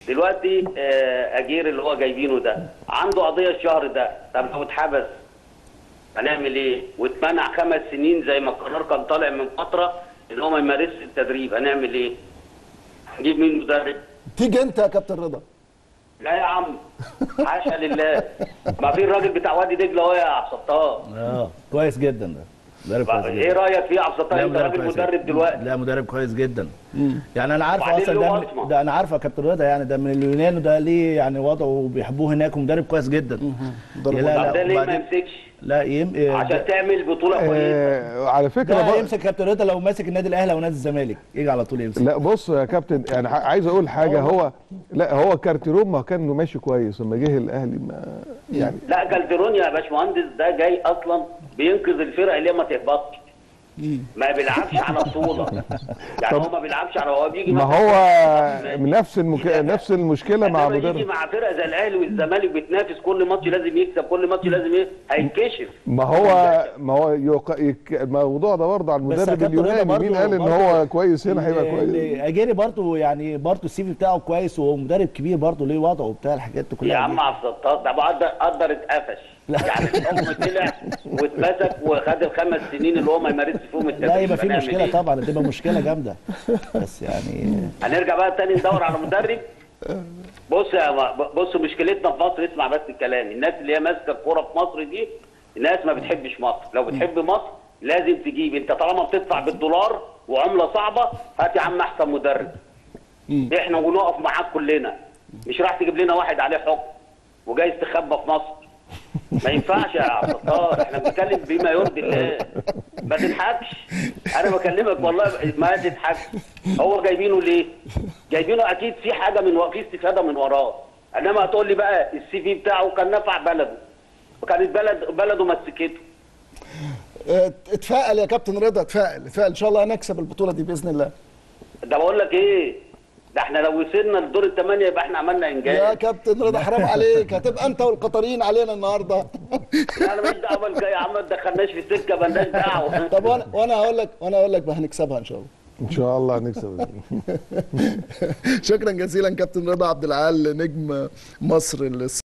دلوقتي اجير اللي هو جايبينه ده عنده قضيه الشهر ده، طب لو اتحبس هنعمل ايه؟ واتمنع 5 سنين زي ما القرار كان طالع من فتره ان هو ما يمارسش التدريب، هنعمل ايه؟ هنجيب مين مدرب؟ تيجي انت يا كابتن رضا. لا يا عم حاشا لله، ما في الراجل بتاع وادي دجله اهو يا عبد الستار. كويس جدا ده، مدرب كويس جدا. ايه رايك فيه يا عبد الستار؟ انت راجل مدرب دلوقتي. لا مدرب كويس جدا. يعني انا عارف اصلا ده انا عارفه يا كابتن رضا، يعني ده من اليونان وده ليه يعني وضعه وبيحبوه هناك ومدرب كويس جدا. لا ده ليه ما يمسكش؟ لا عشان تعمل بطوله كويسه. على فكره ده يمسك كابتن رضا لو ماسك النادي الاهلي او نادي الزمالك يجي على طول يمسك. لا بص يا كابتن، يعني عايز اقول حاجه، هو كارتيرون ما كان ماشي كويس لما جه الاهلي ما يعني. لا كالدرون يا باشمهندس ده جاي اصلا بينقذ الفرقه اللي ما تهبطش، ما بيلعبش على بطوله. يعني هو ما بيلعبش على، هو بيجي ما هو نفس المشكله مع مدرب. يجي مع فرقه زي الاهلي والزمالك بتنافس كل ماتش لازم يكسب، كل ماتش لازم هيتكشف. ما هو الموضوع ده برضه على المدرب اليوناني، مين قال ان هو كويس هنا هيبقى كويس؟ اجيري برضه يعني برضه السي في بتاعه كويس ومدرب كبير برضه ليه وضعه وبتاع الحاجات دي كلها. يا عم عبد الستار ده قدر اتقفش، يعني الحكم طلع واتمسك وخد ال5 سنين اللي هو ما يمارسش فيهم التدريب. لا يبقى في مشكله طبعا، تبقى مشكله جامده. بس يعني هنرجع بقى تاني ندور على مدرب. بص مشكلتنا في مصر، اسمع بس الكلام، الناس اللي هي ماسكه الكوره في مصر دي ناس ما بتحبش مصر. لو بتحب مصر لازم تجيب، انت طالما بتدفع بالدولار وعمله صعبه هات يا عم احسن مدرب. احنا ونقف معاك كلنا، مش راح تجيب لنا واحد عليه حكم وجاي يستخبى في مصر. ما ينفعش يا عبد الستار، احنا بنتكلم بما يرضي الله. ما تضحكش، انا بكلمك والله ما تضحكش. هو جايبينه ليه؟ جايبينه اكيد في حاجه في استفاده من وراه، انما هتقول لي بقى السي في بتاعه كان نفع بلده وكانت بلده مسكته. اتفائل يا كابتن رضا، اتفائل ان شاء الله هنكسب البطوله دي باذن الله. ده بقول لك ايه، ده احنا لو وصلنا لدور ال8 يبقى احنا عملنا انجاز. يا كابتن رضا حرام عليك، هتبقى انت والقطريين علينا النهارده. لا انا ماليش دعوه يا عم، ما تدخلناش في سكه مالناش دعوه. طب وانا هقول لك هنكسبها ان شاء الله. ان شاء الله هنكسب. شكرا جزيلا كابتن رضا عبد العال نجم مصر